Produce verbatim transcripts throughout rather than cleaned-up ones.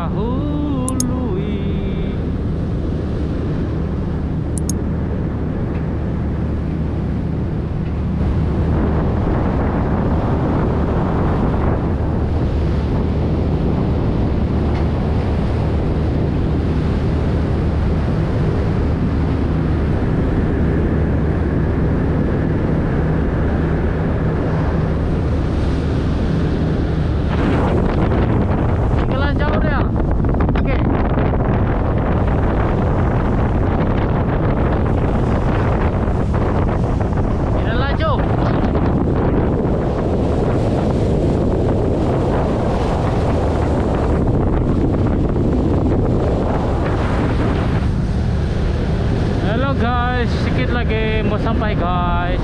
dahului. Guys, sedikit lagi mau sampai guys.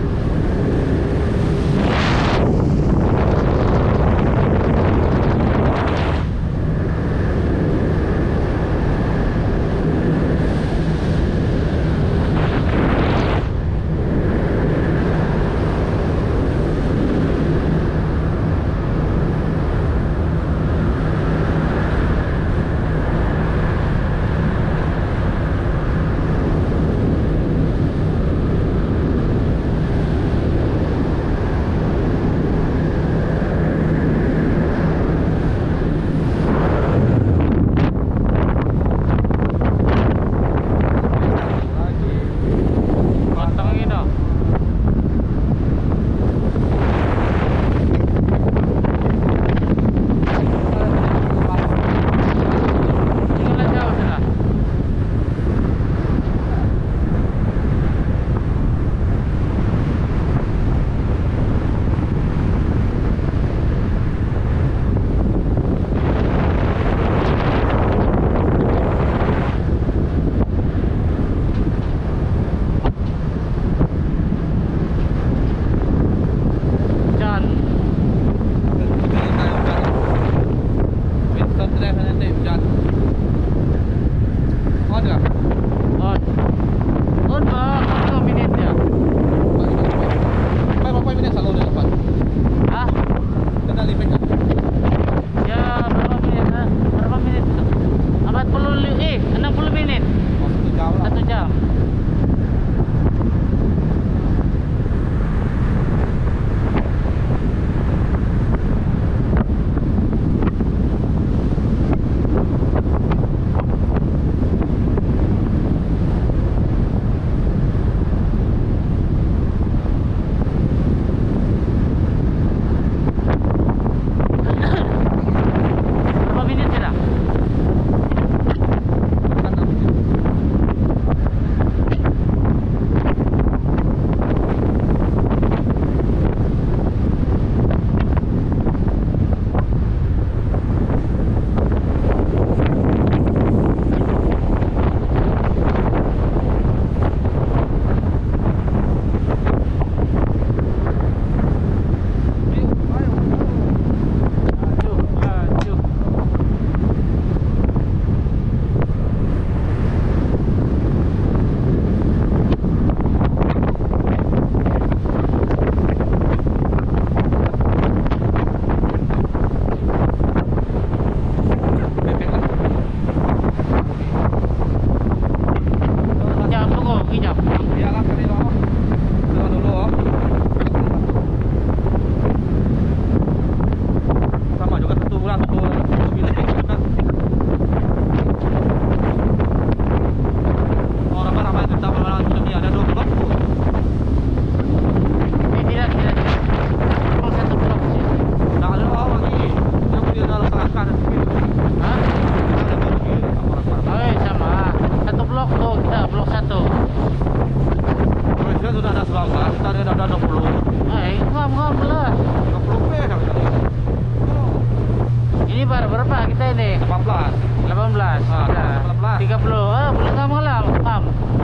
tiga puluh. Ah, belum sama lah, Am.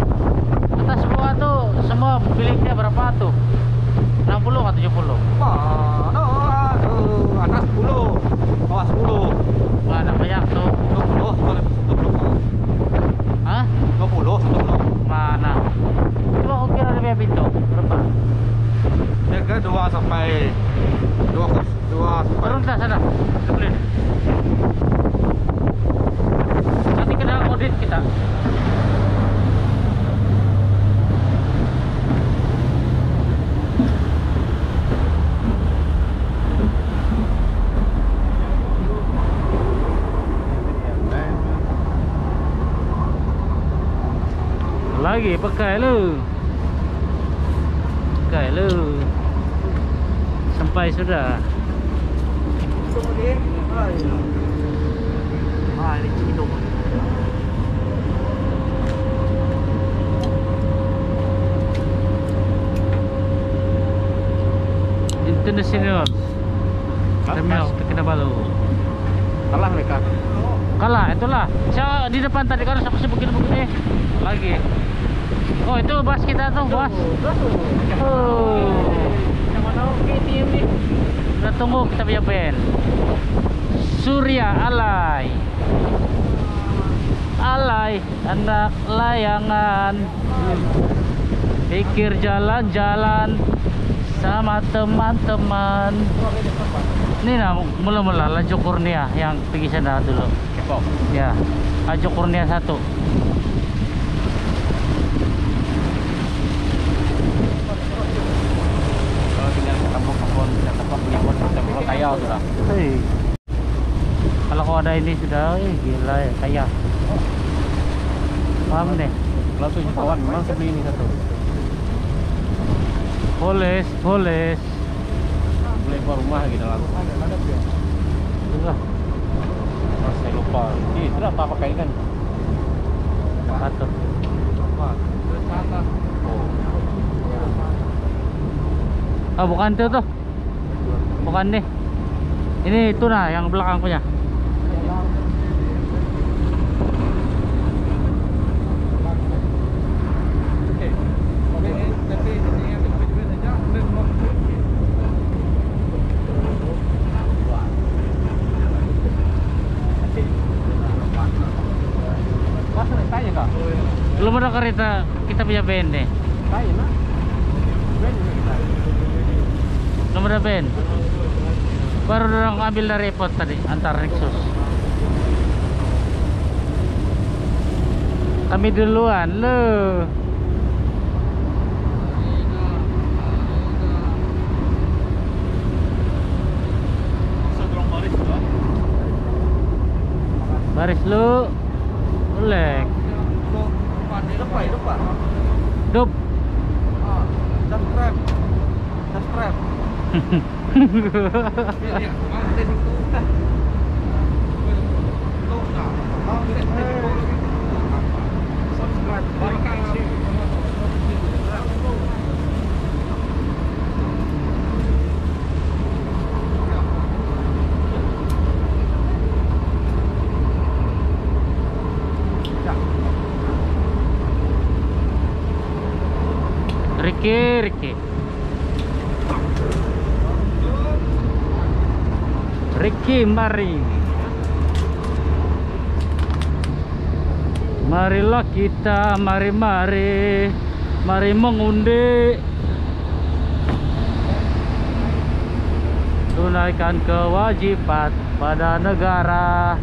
Atas bawah tuh semua biliknya berapa tuh? enam puluh atau tujuh puluh? Mana? Aduh, atas sepuluh, bawah sepuluh. Wah, ada banyak tuh. dua puluh, satu puluh. Hah? dua puluh, satu puluh. Mana? Coba kau kira lebih pintu berapa? Harga dua sampai dua dua sampai. Turun dah sana. Sebelin. Lagi pakai lu. Pakai lu. Sampai sudah. Ah, ini cito. International. Terminal Kinabalu. Kalah mereka. Kalah, itulah. Saya di depan tadi kan sampai begini-begini. Lagi. Oh, itu bas kita tuh, bos. Oh. Yang mana K T M nih? Kita tunggu kita punya band. Surya Alay. Alay anak layangan. Pikir jalan-jalan sama teman-teman. Ini nah mula-mula Laju Kurnia yang pergi sana dulu. Kepok. Ya, Laju Kurnia satu. Kalau tinggal ke kampung-kampung, kita tempat punya pun kita pulau kaya sudah. Hei. Kalau kau ada ini sudah, eh, gila ya kaya. Paham deh. Kalau tuh kawan memang sebeli ini satu. Poles, poles. Beli buat rumah gitu lah. Itulah. Mas saya lupa. Ih, sudah apa pakai kan? Satu. Oh, bukan itu tuh. Bukan nih. Ini itu nah yang belakang punya. Belum ada kereta kita punya band nih. Belum ada band. Baru orang ambil dari repot tadi antar Nexus. Kami duluan lu. Baris lu. Lek. Dup. Subscribe. Subscribe. Ricky, Ricky. Ricky, mari. Marilah kita, mari-mari. Mari mengundi. Tunaikan kewajiban pada negara.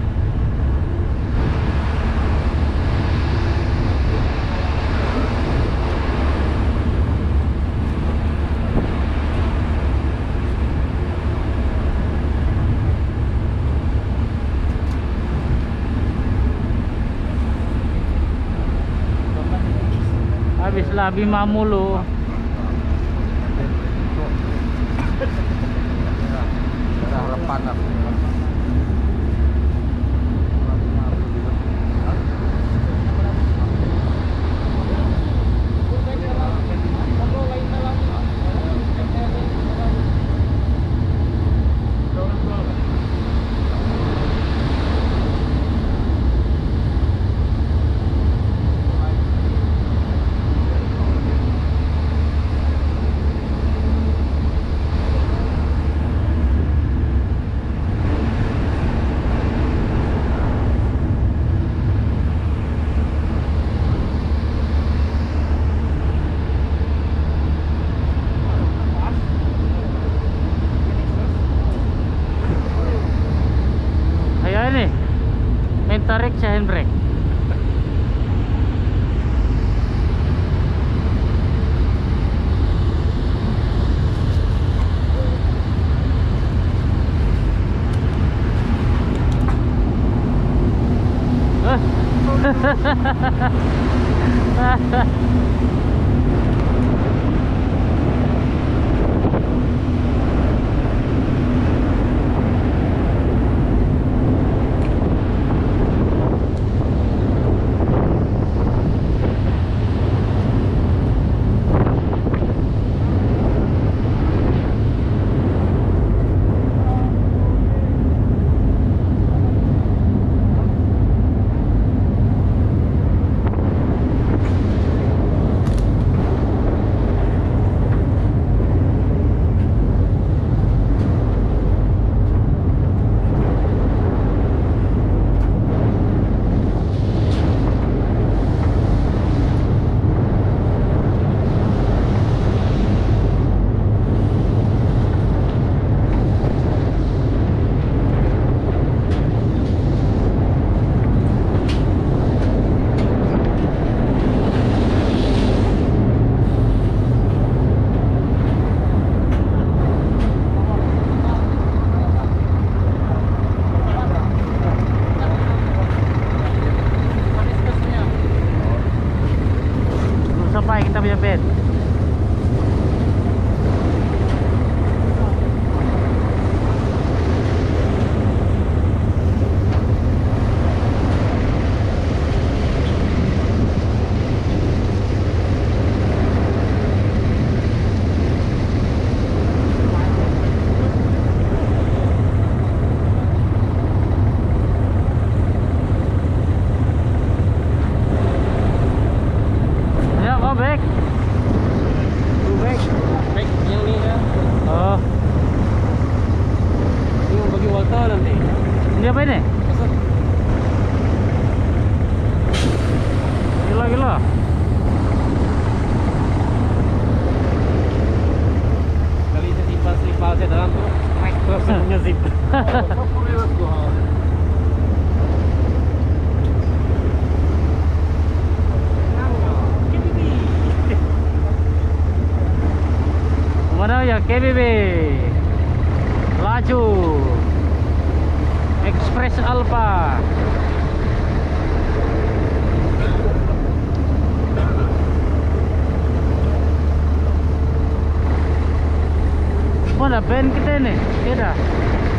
Habis labi mamulu. Sudah lepas lah. Tarik sa handbrake. Eh Sampai kita punya bed. Back. Back. Back yang ni kan. Oh, Ini yang bagi Walter nanti. ini apa ini? Pasal Gila gila. kali saya simpan selipar saya dalam tu, naik terus saya punya zip. Mana ya K B B? Laju. Express Alpha. Mana band kita ni? Tidak.